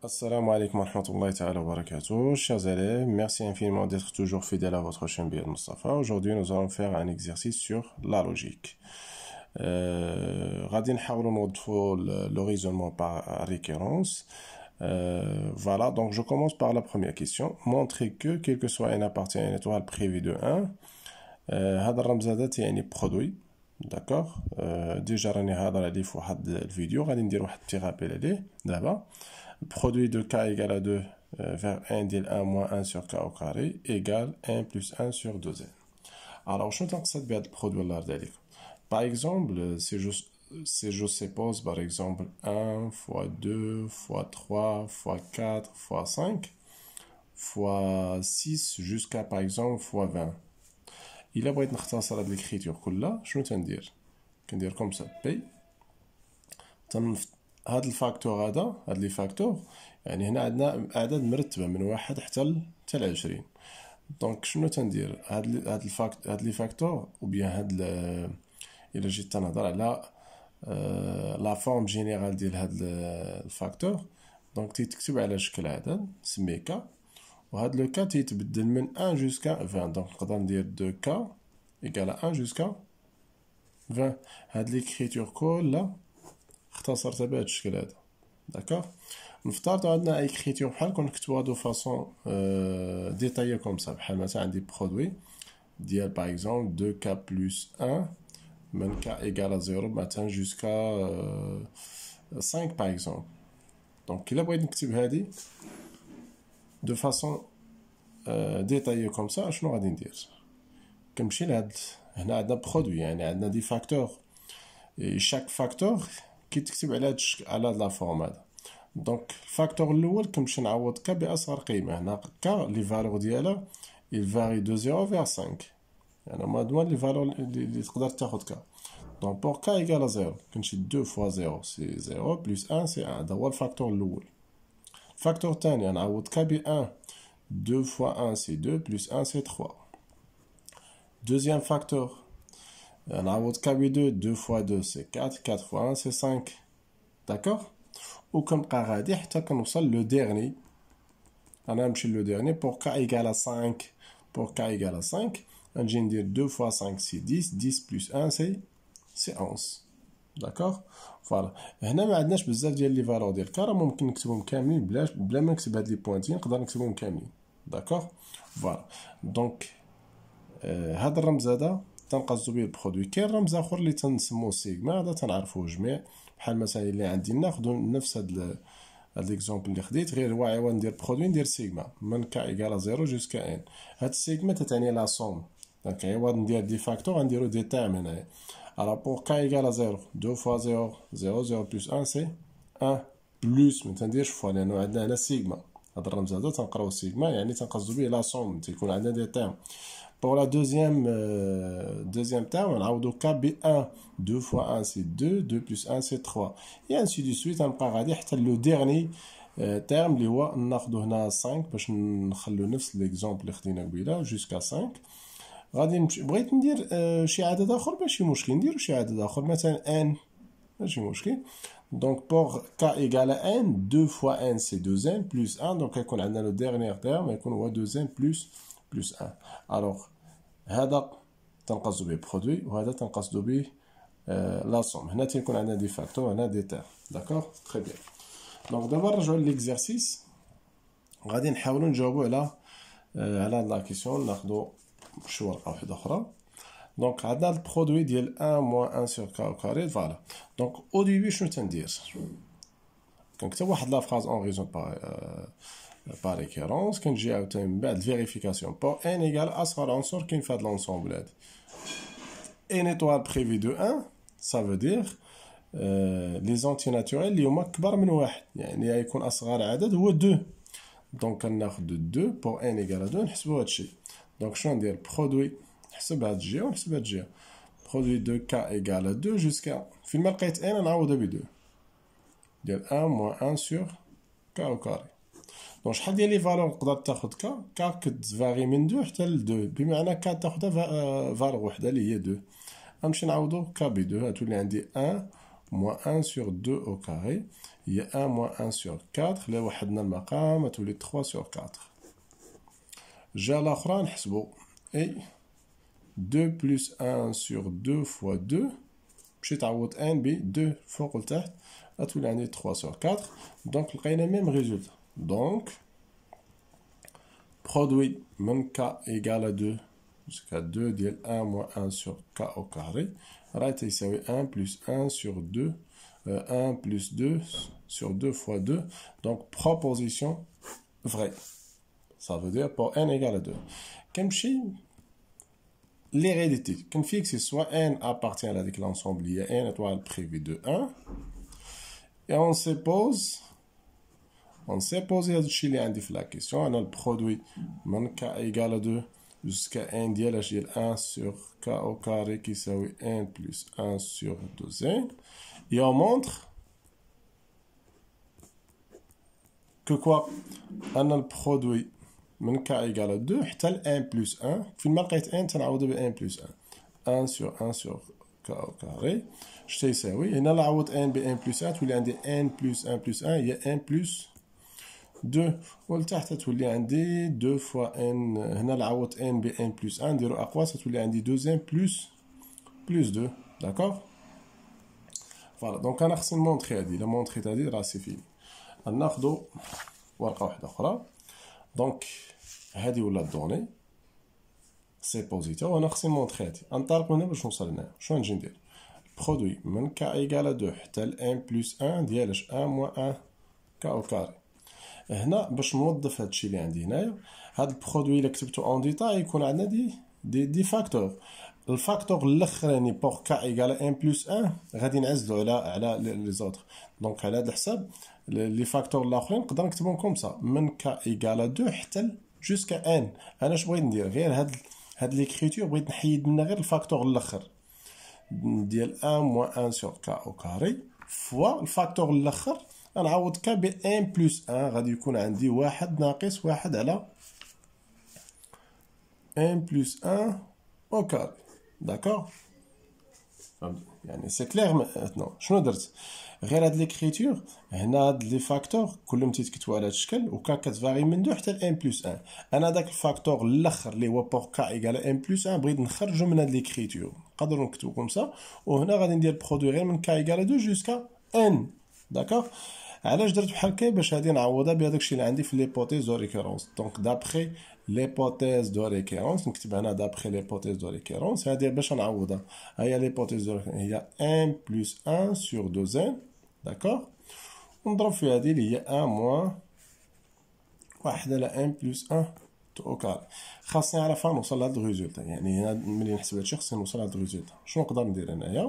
Assalamu alaikum wa rahmatullahi ta'ala wa barakatuh. Chers élèves, merci infiniment d'être toujours fidèles à votre chaîne Biad Mustafa. Aujourd'hui, nous allons faire un exercice sur la logique. غادي نحاولوا نوظفوا le raisonnement par récurrence. Voilà, donc je commence par la première question. Montrer que, quel que soit n appartient à une étoile prévue de 1, هذا الرمز هذا يعني produit. D'accord. Déjà راني هضر عليه في واحد الفيديو غادي ندير واحد petit rappel عليه دابا. Produit de k égale à 2 vers 1 ديال 1 moins 1 sur k au carré égale 1 plus 1 sur 2n. Alors شنو تنقصد بهذا البرودوي الله يرضي عليك؟ Par exemple, si je suppose par exemple 1 fois 2 fois 3 fois 4 fois 5 fois 6 jusqu'à par exemple fois 20. إلا بغيت نختصر هاد l'écriture كلها شنو تندير؟ كندير كوم سا بي هاد الفاكتور هذا هاد لي فاكتور يعني هنا عندنا اعداد مرتبه من 1 حتى ل 20. دونك شنو تندير هاد لي فاكتور او بيان هاد الا جيت تنهضر على لا فورم جينيرال ديال هاد الفاكتور دونك تيتكتب على شكل عدد نسميه كا وهاد لو كا تيتبدل من 1 جوسكا 20. دونك نقدر ندير 2 كا ايكال 1 جوسكا 20. هاد ليكريتور كلها اختصرتها بهذا الشكل هذا. داكوغ نفترض عندنا اي كريتور بحال كنكتبوها دو فاصون ديتايي كوم سا بحال مثلا عندي برودوي ديال باغ اكزومبل 2 كا بلس 1 من كا ايكال 0 مثلا جوسكا 5 باغ اكزومبل. دونك الا بغيت نكتب هادي دو فاصون ديتايي كوم سا شنو غادي ندير؟ كنمشي لهاد هنا عندنا برودوي يعني عندنا دي فاكتور شاك فاكتور كيتكتب على هاد لا فورم هذا. دونك الفاكتور الاول كنمشي نعوض ك باصغر قيمه. هنا ك لي فالور ديالها il varie de 0 vers 5 يعني هما هادو لي فالور اللي تقدر تاخد ك. دونك بور ك ايكال 0 كنمشي 2 فوا 0 سي 0 بلس 1 سي 1. هذا هو الفاكتور الاول. الفاكتور الثاني نعوض ك ب 1 2 فوا 1 سي 2 بلس 1 سي 3. دوزيام فاكتور نعوض ك ب 2 2 فوا 2 سي 4 4 فوا 1 سي 5. داكوغ وكنبقى غادي حتى كنوصل لو ديرني. انا نمشي لو ديرني بور ك ايكال 5 بور ك ايكال 5 نجي ندير 2 فوا 5 سي 10 10 بلس 1 سي 11. داكوغ فوالا هنا ما عندناش بزاف ديال لي فالور ديال كا راه ممكن نكتبهم كاملين بلا ما نكتب هاد لي بوينتين نقدر نكتبهم كاملين. داكوغ فوالا دونك هاد الرمز هذا تنقصدو به البرودوي. كاين رمز اخر اللي تنسموه سيغما هذا تنعرفوه جميع بحال مثلا اللي عندي ناخذ نفس هاد ليكزومبل اللي خديت غير هو عوض ندير برودوي ندير سيغما من ك ايكال 0 جوسكا ان. هاد السيغما تتعني لا سوم. دونك عوض ندير دي فاكتور غنديرو دي تيرم هنايا. الوغ بور ك ايكال 0 2 فوا 0 0 0 بلس 1 سي 1 بلس ما تنديرش فوا لانه عندنا هنا سيغما. هاد الرمز هذا تنقراو سيغما يعني تنقصدو به لا سوم تيكون عندنا دي تيرم. Pour la deuxième terme, on a k b1, 2 fois 1 c'est 2, 2 plus 1 c'est 3. Et ainsi de suite, on va regarder le dernier terme, اللي هو ناخدو هنا 5 باش نخلو نفس l'exemple اللي خدينا قبيله jusqu'à 5. غادي بغيت ندير شي عدد اخر ماشي مشكل نديرو شي عدد اخر مثلا n ماشي مشكل. Donc pour k égale à n, 2 fois n c'est 2n plus 1 donc يكون عندنا le dernier terme يكون هو 2n plus 1. Alors هذا تنقصدو به برودوي وهذا تنقصدو به لا سوم. هنا تيكون عندنا دي فاكتور هنا دي تير. داكوغ تري بيان. دونك دابا نرجعو ليكزارسيس غادي نحاولو نجاوبو على هاد لا كيسيون. ناخدو شي ورقه واحده اخرى. دونك عندنا البرودوي ديال 1 موان 1 سور كا او كاري. فوالا دونك او ديبي شنو تندير كنكتب واحد لا فراز اون ريزون par récurrence كنجي عاوتاني من بعد فيريفيكاسيون بور ان ايكال اصغر عنصر كاين في هاد لونسومبل هادي. ان ايطوال بريفي دو 1 ça veut dire لي زونتي ناتوريل اللي هما كبر من واحد يعني يكون اصغر عدد هو 2. دونك كناخد 2 بور ان ايكال 2 نحسبو هادشي. دونك شنو ندير برودوي نحسب هاد الجهه ونحسب هاد الجهه. برودوي دو كا ايكال 2 جوسكا فين ما لقيت ان نعوضها ب 2 ديال 1 موان 1 سور كا او كاري. دونك شحال ديال لي فالور تقدر تاخد كا كتفاري من 2 حتى ل 2 بمعنى كا تاخدها فالور وحده اللي هي 2. غنمشي نعوضو كا ب 2 هتولي عندي 1 moins 1 sur 2 au carré هي 1 moins 1 sur 4. لا وحدنا المقام تولي 3 sur 4. الجهة الأخرى نحسبو اي 2 plus 1 sur 2 fois 2 باش تعوض ان ب 2 فوق لتحت غتولي عندي 3 sur 4. دونك لقينا ميم ريزولتا. دونك برودوي من k égale à 2 jusqu'à 2 ديال 1 moins 1 sur k au carré راه تيساوي 1 plus 1 sur 2 1 plus 2 sur 2 fois 2. Donc proposition vraie. Ça veut dire pour n égale à 2. كنمشي l'hérédité. Qu'on fixe soit n appartient à l'ensemble, il y a n étoile privée de 1. Et on s'est posé la question. On a le produit من k égale à 2 jusqu'à n ديال 1 sur k au carré qui s'appelle n plus 1 sur 2n. Et on montre que quoi? On a le produit من k égale à 2 حتى ل 1 plus 1 فين ما لقيت n تنعوض ب 1 plus 1 1 sur 1 sur k au carré اش تيساوي هنا لا عوض n ب 1 plus 1 تولي عندي n plus 1 plus 1 هي 1 plus 2 ولتحت تولي عندي 2 fois n هنا لا عوض n ب 1 plus 1 نديرو اقواس تولي عندي 2n plus 2 داكوغ فوالا. دونك انا خصني نمونطري هادي لا مونطريت هادي راه سي فيني. ناخدو ورقه واحده اخرى. دونك هادي ولات دوني سي بوزيتيف وانا خصني نمونطري هادي نطلق هنا باش نوصل هنا. شنو نجي ندير؟ برودوي من k égale à 2 حتى ل 1 plus 1 ديال 1 moins 1 k au carré. هنا باش نوظف هادشي اللي عندي هنايا هاد البرودوي الا كتبتو اون ديتاي يكون عندنا دي فاكتور. الفاكتور الاخراني بوغ k égale à 1 plus 1 غادي نعزلو على لي زوتر. دونك على هاد الحساب لي فاكتور الاخرين نقدر نكتبهم كوم سا من k égale à 2 حتى جوسكا n. انا اش بغيت ندير؟ غير هاد ليكريتور بغيت نحيد منها غير الفاكتور الاخر ديال 1 moins 1 sur k au carré فوا الفاكتور الاخر غنعوض k ب 1 plus 1 غادي يكون عندي 1 ناقص 1 على 1 plus 1 au carré. داكوغ يعني سي كلير ماتنون. شنو درت؟ غير هاد ليكريتور هنا هاد لي فاكتور كلهم تيتكتبوا على هاد الشكل وكا كتفاري من 2 حتى ل 1 بلس 1. انا داك الفاكتور الاخر اللي هو بور كا ايكال 1 بلس 1 بغيت نخرجو من هاد ليكريتور نقدروا نكتبو كوم سا. وهنا غادي ندير برودوي غير من كا ايكال 2 جوسكا ان. داكوغ. علاش درت بحال هكا؟ باش هادي نعوضها بهداك الشيء اللي عندي في ليبوتيز دو ريكورونس. دونك دابخي ليبوتيز دو ريكورونس نكتب هنا دابخي ليبوتيز دو ريكورونس هادي باش نعوضها. هي ليبوتيز دو ريكورونس هي 1 بلس 1 sur 2n. داكوغ. ونضرب في هادي اللي هي 1 موان 1 على 1 بلس 1 تو كاري. خاصني نعرف نوصل لهاد الريزولتا. يعني هنا ملي نحسب هادشي خصني نوصل لهاد الريزولتا. شنو نقدر ندير هنايا؟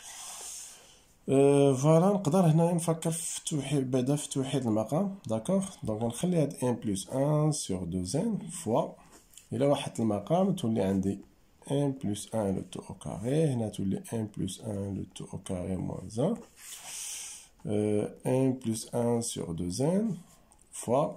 فوالا نقدر هنايا نفكر في توحيد بعدا في توحيد المقام. داكوغ. دونك نخلي هاد 1 بلس 1 sur 2n فوا الى وحدت المقام تولي عندي 1 بلس 1 لو تو او كاري. هنا تولي 1 بلس 1 لو تو او كاري موان 1 1 plus 1 sur 2n fois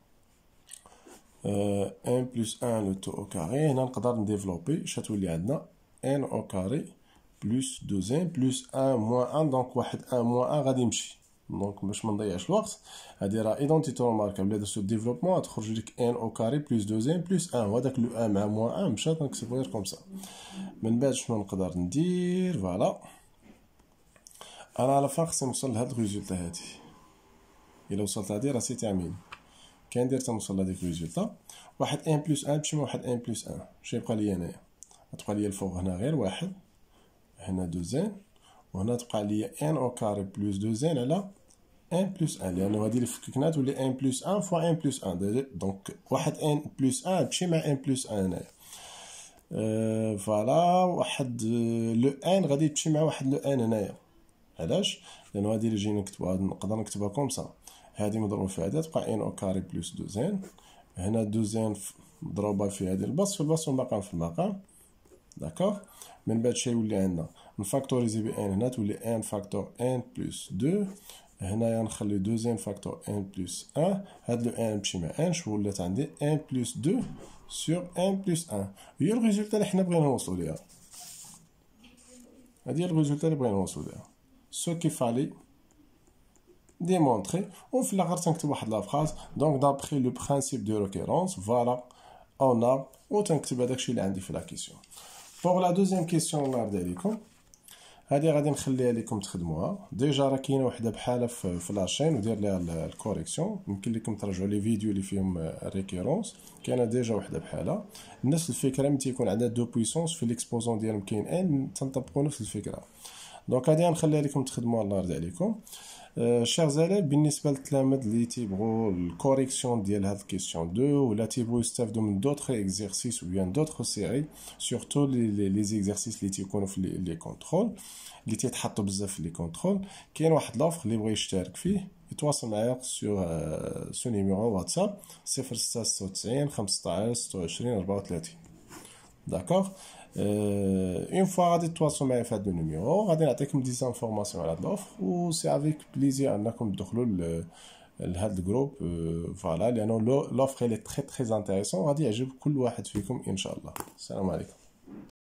1 plus 1 le tout au carré. هنا نقدر نديفلوبي اش تولي عندنا n au carré plus 2n plus 1 moins 1. دونك واحد 1 moins 1 غادي يمشي. دونك باش ما نضيعش الوقت هادي راه ايدونتيتي ماركابل الا درتو ديفلوبمون تخرج لك n au carré plus 2n plus 1 وهداك لو 1 مع moins 1 مشات نكتبو غير كوم سا. من بعد شنو نقدر ندير؟ فوالا انا على فان خصني نوصل لهاد الريزولتا هادي. الا وصلت هادي راه سي تامين كندير تنوصل لهاديك الريزولتا. واحد 1 بلس 1 تمشي مع واحد 1 بلس 1 شنو يبقى ليا هنايا؟ تبقى ليا الفوق هنا غير واحد هنا 2n وهنا تبقى ليا n او كاري بلس 2n على 1 بلس 1 لانه هادي اللي فككنا تولي 1 بلس 1 فوا 1 بلس 1. دونك واحد n بلس 1 تمشي مع 1 بلس 1 هنايا. فوالا واحد لو n غادي تمشي مع واحد لو n هنايا. علاش؟ لانه هادي اللي جينا نكتبوها نقدر نكتبها كوم سا. هادي مضروبه في هادي تبقى n او كاري بلس 2n. هنا 2n مضروبه في هادي البسط في البسط والمقام في المقام. داكوغ. من بعد شي يولي عندنا نفاكتوريزي ب n هنا تولي n فاكتور n بلس 2. هنايا نخلي 2n فاكتور n بلس 1. هاد لو n نمشي مع n شو ولات عندي n بلس 2 سور n بلس 1. هي الريزولتا اللي حنا بغينا نوصلو ليها. هادي هي الريزولتا اللي بغينا نوصلو ليها. Ce qu'il fallait démontrer وفي الاخر تنكتب واحد لا فراز دونك دابخي لو برينسيپ دو ريكورونس فوالا اون ا وتنكتب هذاك الشيء اللي عندي في لا كيسيون. بوغ لا دوزيام كيسيون الله يرضي عليكم هذه غادي نخليها لكم تخدموها ديجا راه كاينه وحده بحالها في لاشين ودير ليها الكوريكسيون يمكن لكم ترجعوا لي فيديو اللي فيهم الريكيرونس كاينه ديجا وحده بحالها نفس الفكره ملي تيكون عندنا دو بويسونس في ليكسبوزون ديالهم كاين ان تنطبقوا نفس الفكره دونك هذه غنخليها لكم تخدموها الله يرضي عليكم. شير زالي بالنسبه للتلاميذ اللي تيبغوا الكوريكسيون ديال هاد الكيسيون 2 ولا تيبغوا يستافدوا من دوطخ اكزرسيس و بيان دوطخ سيري سورتو لي زيكزرسيس اللي تيكونوا في لي كونترول اللي تيتحطوا بزاف في لي كونترول كاين واحد لوفر اللي بغى يشترك فيه يتواصل معايا سو نيميرو واتساب 0696 15 26 34 داكوغ. اون فوا غادي تواصلوا معايا في هذا النيميرو غادي نعطيكم دي زانفورماسيون على هاد لوفر و سي افيك بليزير انكم تدخلوا لهاد الجروب فوالا لانه لوفر اللي تري تري انتريسون غادي يعجب كل واحد فيكم ان شاء الله. السلام عليكم.